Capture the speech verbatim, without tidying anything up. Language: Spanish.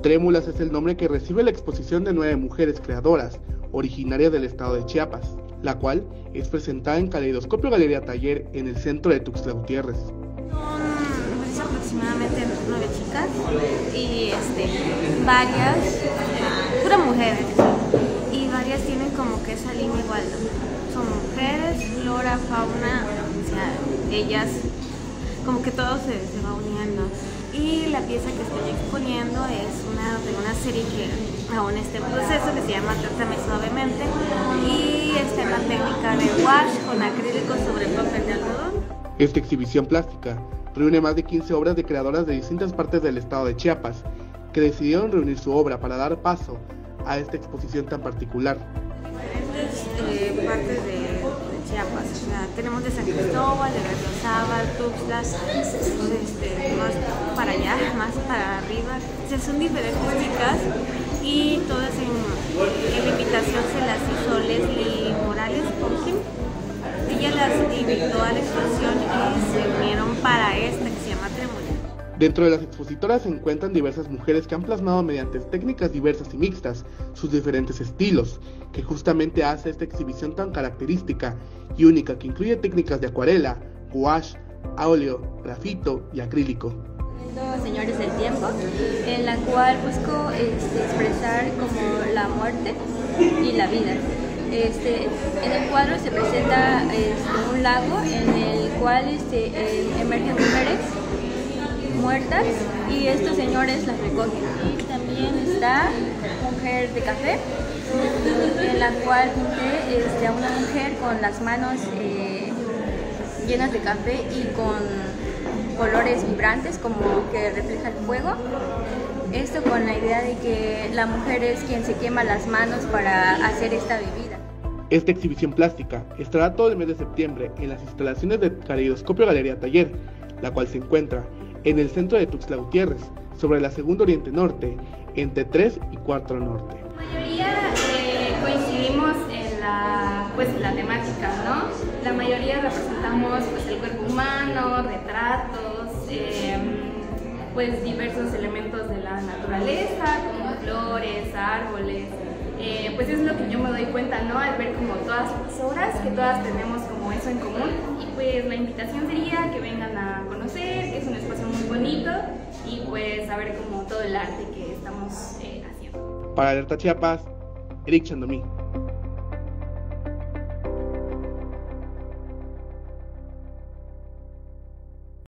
Trémulas es el nombre que recibe la exposición de nueve mujeres creadoras, originarias del estado de Chiapas, la cual es presentada en Caleidoscopio Galería Taller en el centro de Tuxtla Gutiérrez. Son pues, aproximadamente nueve chicas y este, varias, eh, puras mujeres, y varias tienen como que esa línea igual, ¿no? Son mujeres, flora, fauna, o sea, ellas, como que todo se, se va uniendo. Y la pieza que estoy exponiendo es una de una serie que aún está en proceso, que se llama Trátame Suavemente, y está en la técnica de wash con acrílico sobre papel de algodón. Esta exhibición plástica reúne más de quince obras de creadoras de distintas partes del estado de Chiapas, que decidieron reunir su obra para dar paso a esta exposición tan particular. Diferentes eh, partes de, de Chiapas, o sea, tenemos de San Cristóbal, de Berriozábal, Tuxtla, este, más para allá, más para arriba, o sea, son diferentes chicas y todas en, en la invitación se las hizo Leslie Morales, Pumpkin. Ella las invitó a la exposición y se unieron para esta que se llama Trémulas. Dentro de las expositoras se encuentran diversas mujeres que han plasmado mediante técnicas diversas y mixtas sus diferentes estilos, que justamente hace esta exhibición tan característica y única, que incluye técnicas de acuarela, gouache, óleo, grafito y acrílico. Señores del Tiempo, en la cual busco este, expresar como la muerte y la vida. Este, en el cuadro se presenta este, un lago en el cual este, eh, emergen mujeres muertas y estos señores las recogen. Y también está Mujer de Café, en la cual pinté este, a una mujer con las manos eh, llenas de café y con colores vibrantes como que refleja el fuego. Esto con la idea de que la mujer es quien se quema las manos para hacer esta bebida. Esta exhibición plástica estará todo el mes de septiembre en las instalaciones de Caleidoscopio Galería Taller, la cual se encuentra en el centro de Tuxtla Gutiérrez, sobre la Segunda Oriente Norte, entre tres y cuatro Norte. La mayoría eh, coincidimos en la, pues, la temática, ¿no? La mayoría representamos pues, el cuerpo humano, retratos, eh, pues diversos elementos de la naturaleza, como flores, árboles. Eh, pues es lo que yo me doy cuenta, ¿no? Al ver como todas las obras, que todas tenemos como eso en común. Y pues la invitación sería que vengan a conocer, que es un espacio muy bonito, y pues a ver como todo el arte que estamos eh, haciendo. Para Alerta Chiapas, Eric Chandomí.